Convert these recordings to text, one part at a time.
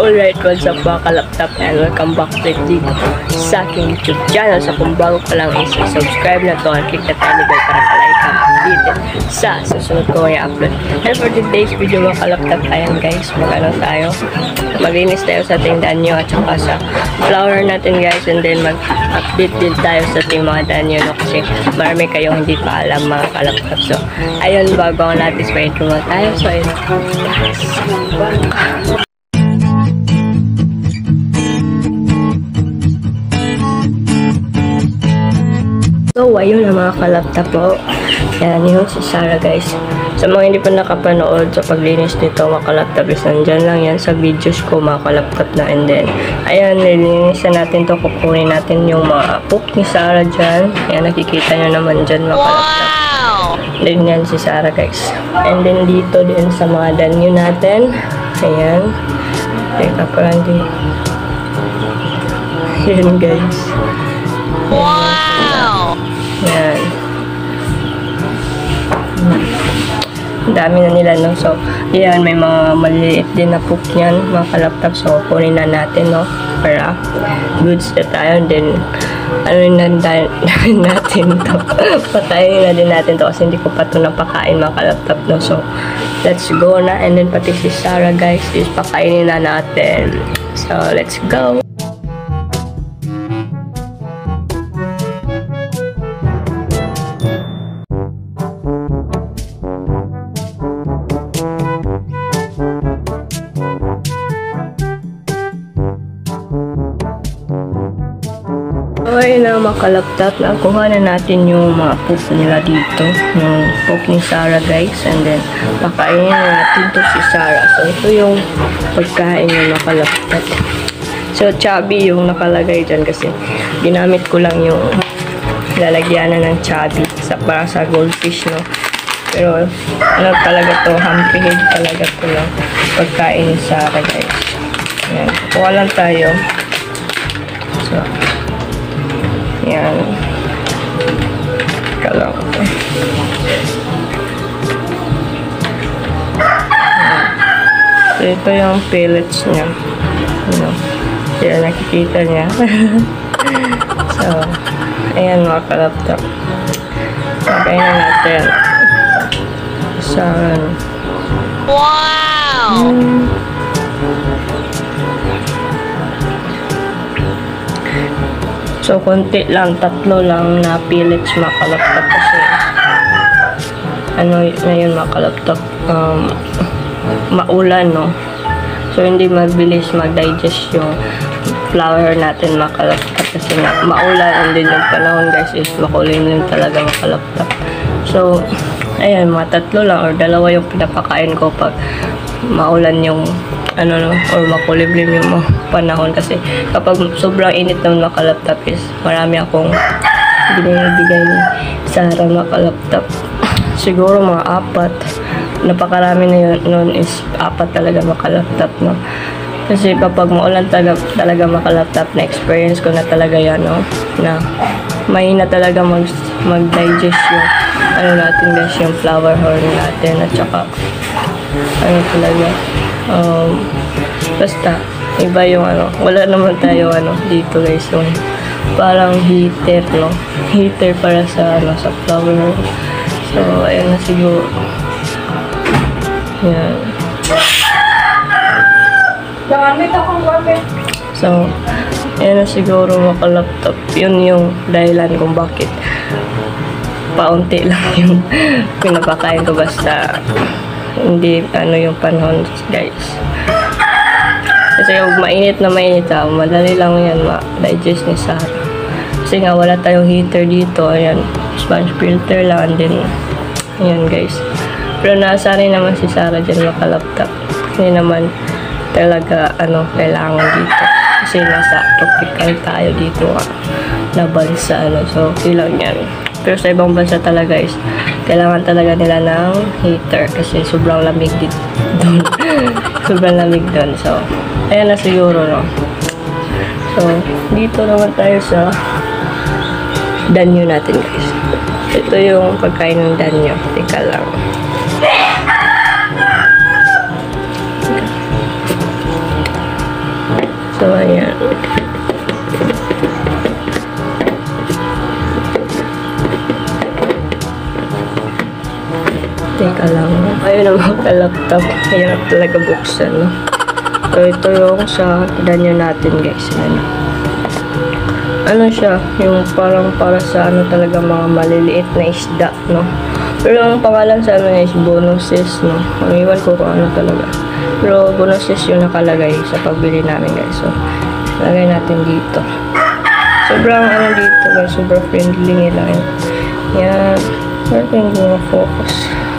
Alright, what's up mga kalaptop, and welcome back ulit dito sa aking YouTube channel. So kung bago ka lang, subscribe na to and click the tiny bell para palagi kang updated sa susunod ko may upload. And for today's video mga kalaptop, ayan guys, tayo, maglinis tayo sa ating danyo at saka sa flower natin guys, and then mag-update din tayo sa ating mga danyo, no? Kasi marami kayong hindi pa alam mga kalaptop. So ayun, bago ang natin sa intro mga tayo. So ayun, so, ayun na mga kalaptop po. Yan yung si Sarah guys. Sa mga hindi pa nakapanood sa paglinis nito mga kalaptop, is nandyan lang yan sa videos ko mga kalaptop na. And then, ayan, nilinisan natin to. Kukunin natin yung mga poop ni Sarah dyan. Ayan, nakikita nyo naman dyan mga kalaptop. Then yan si Sarah guys. And then dito din sa mga danyo natin. Ayan. Teka pa lang din. Ayan guys. Wow! Yan. Ang dami na nila, no? So, yan, may mga maliit din na poop niyan, mga kalaptop. So, kunin na natin, no? Para goods na tayo. Then, ano na natin to? Patayin na din natin to kasi hindi ko pa ito napakain, mga kalaptop, no? So, let's go na. And then, pati si Sarah, guys, is pakainin na natin. So, let's go! Okay na mga kalaptop, nakuha na natin yung mga poop nila dito, yung poop ni Sarah guys, and then pakainin na natin to si Sarah. So ito yung pagkain ng mga kalaptop. So chubby yung nakalagay dyan kasi ginamit ko lang yung lalagyanan ng chubby para sa goldfish, no? Pero ano talaga to, hampihig talaga to ng pagkain ni Sarah guys. Ayan, kuha lang tayo. So yan. Kalau so, ito yung pellets niya. Ano? Yan, nakikita niya. So, ayan mga kalaptop. Sabay na natin. Sa wow! So, konti lang, 3 lang na pellets mga kalaptop kasi ano na yun mga kalaptop, maulan, no? So, hindi mabilis mag-digest yung flour natin mga kalaptop kasi maulan, and then yung panahon guys is makulimlim talaga mga kalaptop. So, ayan, mga 3 lang or 2 yung pinapakain ko pag maulan yung ano, no, or makulimlim yung panahon kasi kapag sobrang init ng mga kalaptop is marami akong binibigay ni Sarah mga kalaptop. Siguro mga 4, napakarami na yun nun is 4 talaga mga kalaptop, no? Kasi kapag maulan talaga mga kalaptop, na experience ko na talaga yan, no? Na mahina talaga mag-digest yung ano natin guys, yung flower horn natin at saka ano talaga, basta iba yung ano, wala naman tayo ano dito guys, yung parang heater, no? Heater para sa ano, sa flower horn. So ayan na siguro. Yan. So ayan na siguro mga kalaptop. Yun yung dahilan kung bakit paunti lang yung pinapakain ko, basta hindi ano yung panahon guys. Kasi yung mainit na mainit, madali lang yan ma-digest ni Sarah. Kasi nga wala tayong heater dito. Ayan, sponge filter lang din. Ayan guys. Pero nasari naman si Sarah dyan makalaptop. Hindi naman talaga ano kailangan dito. Kasi nasa tropical tayo dito na bansa, ano. So, okay lang yan. Pero sa ibang bansa talaga is kailangan talaga nila ng heater kasi sobrang lamig dito doon. Sobrang lamig doon. So, ayan na siguro, no? So, dito naman tayo sa danyo natin, guys. Ito yung pagkain ng danyo. Teka lang. So, ayan. Teka lang. Ayun ang mga laptop. Hirap talaga buksan, no? So, ito yung sa danyo natin, guys. Ano siya? Yung parang para sa ano talaga mga maliliit na isda, no? Pero ang pangalan sa ano is bonuses, no? Iwan ko kung ano talaga. Pero bonuses yung nakalagay sa pagbili namin, guys. So, lagay natin dito. Sobrang ano dito, guys. Sobrang friendly nila. Yan. Pero hindi ma-focus.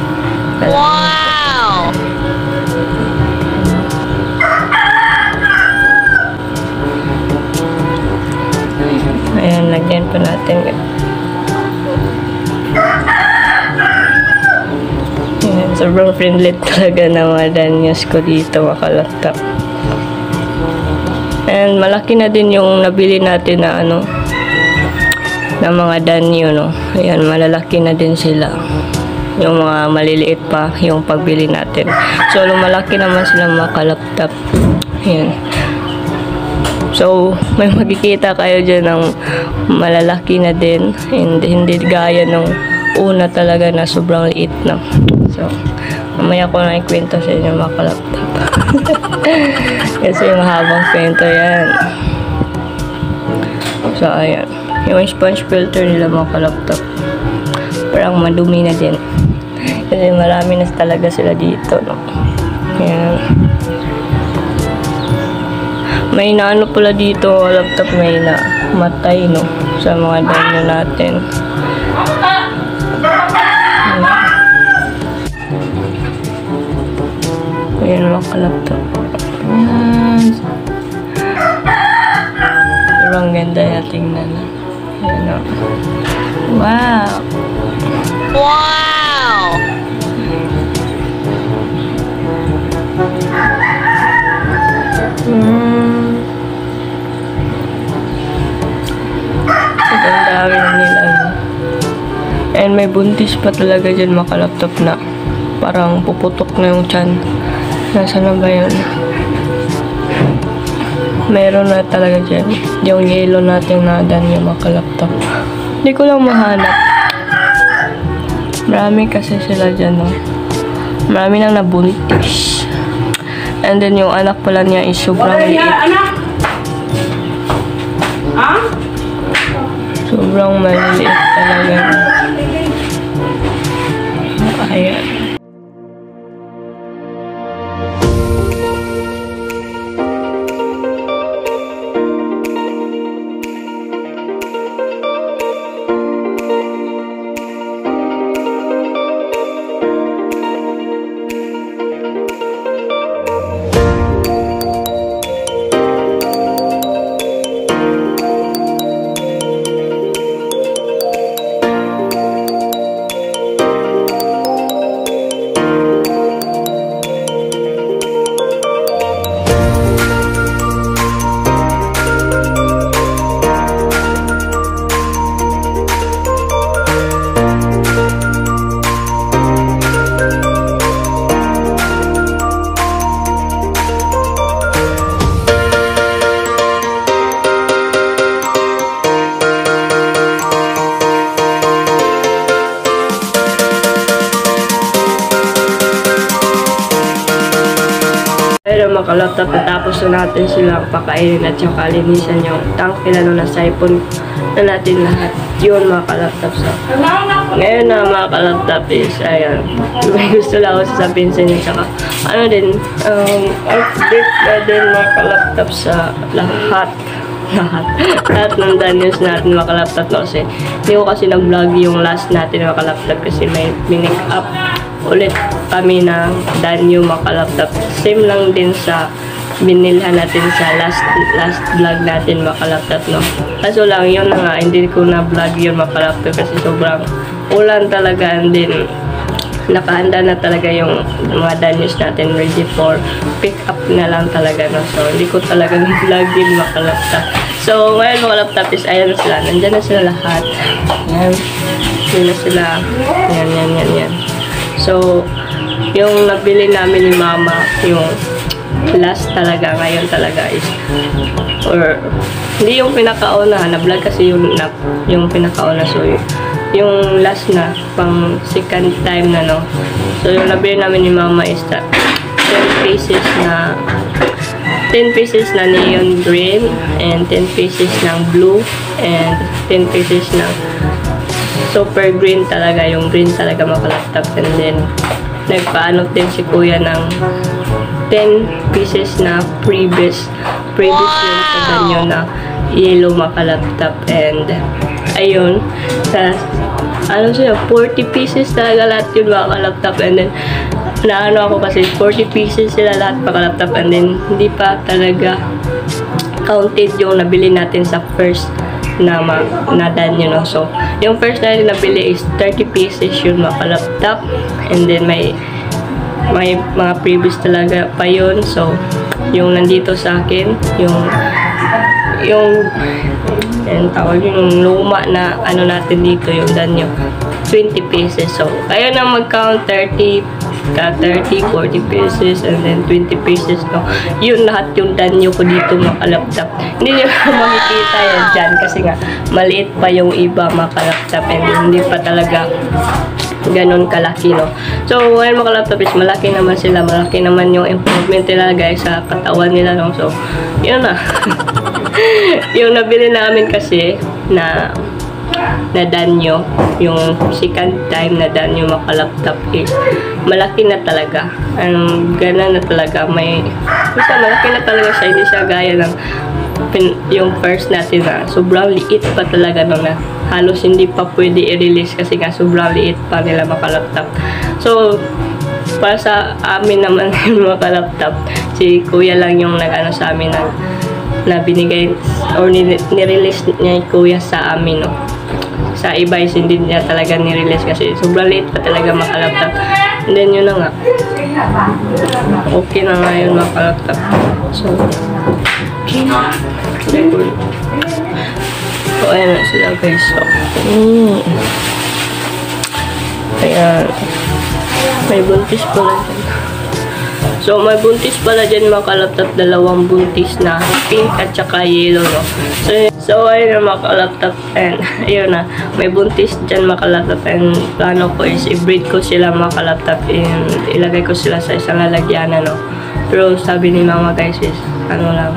Wow! Ayan, lagyan pa natin. Ayan, sobrang friendly talaga ng mga danyos ko dito, mga laptop. And malaki na din yung nabili natin na ano, na mga danyo, no? Ayan, malalaki na din sila. Yung mga maliliit pa yung pagbili natin. So, lumalaki naman sila mga laptop. Ayan. So, may makikita kayo dyan ng malalaki na din. Hindi gaya nung una talaga na sobrang liit na. So, mamaya ko na ikwento sa inyo mga laptop. Kasi yung habang kwento yan. So, ayan. Yung sponge filter nila mga laptop. Parang madumi na din. Kasi marami na talaga sila dito, no? Ayan. May naano pala dito, laptop, may na matay, no? Sa mga danyo natin. Ayan mga laptop. Ayan. Sobrang ganda na tingnan. Ayan, no? Wow! Wow! Sobrang dami na nila, no? And may buntis pa talaga dyan mga laptop na parang puputok na yung tiyan. Nasaan na ba yun? Meron na talaga dyan. Yung yellow natin na danyo mga laptop. Hindi ko lang mahanap. Marami kasi sila dyan, no? Marami nang nabuntis. And then yung anak pala niya is sobrang liit. Sobrang maliliit talaga. Ayan. Pero mga laptop, natapos na natin silang pakainin at saka linisan yung tank nila na siphon na natin lahat. Yun mga laptop. So, ngayon na mga laptop is, ayan, may gusto lang ako sasabihin sa inyo. Saka, ano din, update na din mga laptop sa lahat ng danyos natin mga laptop, no? Kasi hindi ko kasi nag-vlog yung last natin mga laptop kasi may minik up ulit kami na danyo mga laptop. Same lang din sa binilhan natin sa last vlog natin mga laptop, no? Kaso lang yun na nga, hindi ko na vlog yun mga laptop kasi sobrang ulan talaga, and then nakahanda na talaga yung mga danyos natin, ready for pick up na lang talaga, no? So hindi ko talaga na-vlog yun mga laptop. So ngayon mga laptop is ayan na sila, nandyan na sila lahat. Ayan, yun na sila. Yan. So yung nabili namin ni mama, yung last talaga ngayon talaga is, or hindi yung pinakauna, na-vlog kasi yung pinakauna, so yung last na, pang second time na, no. So yung nabili namin ni mama is 10 pieces na neon green, and 10 pieces ng blue, and 10 pieces ng super green talaga, yung green talaga makalaptop. And then nagpaanot din si kuya ng 10 pieces na previous yung sa ganyo na yellow makalaptop. And ayun, sa ano siya, 40 pieces talaga lahat yun makalaptop. And then naano ako kasi 40 pieces sila lahat makalaptop, and then hindi pa talaga counted yung nabili natin sa first na danyo, no. So yung first na nabili is 30 pieces yun makalaptop, and then may mga previous talaga pa yun. So yung nandito sa akin, yung tawag yung luma na ano natin dito, yung danyo, 20 pieces. So kaya na mag-count 30, 40 pieces, and then 20 pieces, no. Yun lahat yung danyo ko dito makalaptop. Hindi nyo makikita yan dyan kasi nga maliit pa yung iba makalaptop, and hindi pa talaga ganon kalaki, no. So ngayon makalaptop is malaki naman sila, malaki naman yung improvement nila guys sa katawan nila, no. So yun na. Yung nabili namin kasi na danyo, yung second time na danyo makalaptop is malaki na talaga. Gana na talaga, malaki na talaga siya, hindi siya gaya ng yung first natin na sobrang liit pa talaga, no, na halos hindi pa pwede i-release kasi nga sobrang liit pa nila makalaptop. So para sa amin naman yung makalaptop, si kuya lang yung nag-ano sa amin na binigay or nirelease niya yung kuya sa amin, no. Sa iba is hindi niya talaga nirelease kasi sobrang liit pa talaga makalaptop. And then yun na nga, okay na nga yun makalaptop. So ayan na sila guys. So ayan, may buntis pala dyan. So may buntis pala dyan makalaptop, dalawang buntis na pink at saka yellow, no. So ayun na makalaptop, and ayun na, may buntis dyan makalaptop, and plano ko is i-breed ko sila makalaptop, and ilagay ko sila sa isang lalagyanan, no. Pero sabi ni mama guys is ano lang,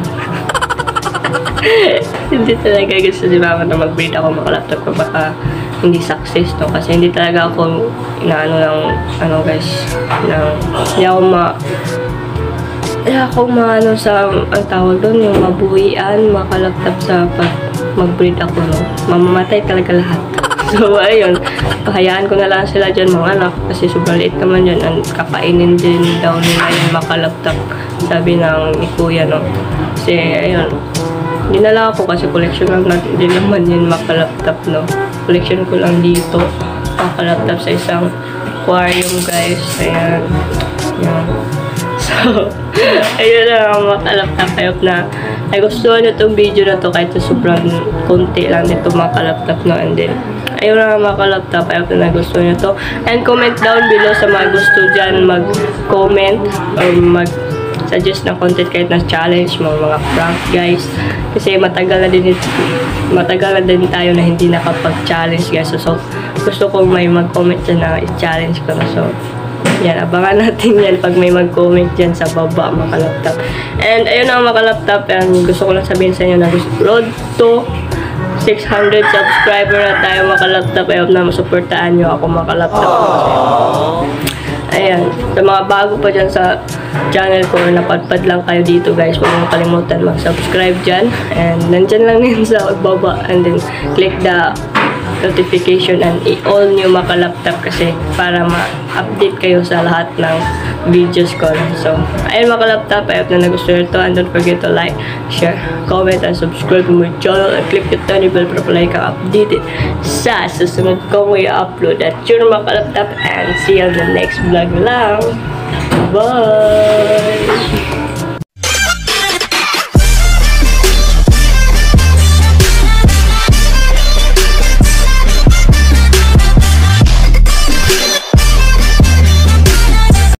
hindi talaga gusto si mama na mag-breed ako makalaptop ko, baka hindi success, no. Kasi hindi talaga ako inaano ng ano guys, hindi ako maano sa ang tawag doon, yung mabuhian makalaptop sa pag mag-breed ako, no. Mamamatay talaga lahat. So ayun, pahayaan ko na lang sila dyan mga anak kasi sobrang liit naman yun, and kakainin din daw nila yung makalaptop, sabi ng ni kuya, no. Kasi ayun, dinala ako kasi collection lang natin din naman yun makalaptop, no. Collection ko lang dito makalaptop sa isang aquarium guys. Ayan, yan. So ayun na makalaptop. Ayop na nagustuhan nyo itong video na to kahit sobrang konti lang nito makalaptop, no. And then ayun na makalaptop, ayop na nagustuhan nyo to, and comment down below sa mga gusto dyan mag-comment or suggest ng content kahit na challenge, mga prank guys, kasi matagal na din tayo na hindi nakapag-challenge guys. So gusto kong may mag-comment dyan na i-challenge ko na. So yan, abangan natin yan pag may mag-comment dyan sa baba makalaptop. And ayun na makalaptop, and gusto ko lang sabihin sa inyo na road to 600 subscriber na tayo makalaptop. Ayun na masuportaan nyo ako makalaptop. Ayan, sa mga bago pa dyan sa channel ko, napadpad lang kayo dito guys, huwag nyo kalimutan mag-subscribe dyan, and nandyan lang din sa baba, and then click the notification and i-all nyo makalaptop kasi para ma-update kayo sa lahat ng videos ko. So ayun makalaptop, ayun na nagustuhan ito, and don't forget to like, share, comment, and subscribe to my channel, and click the tiny bell para palagi kang updated sa susunod kong i-upload. At yun makalaptop, and see you on the next vlog lang. Bye!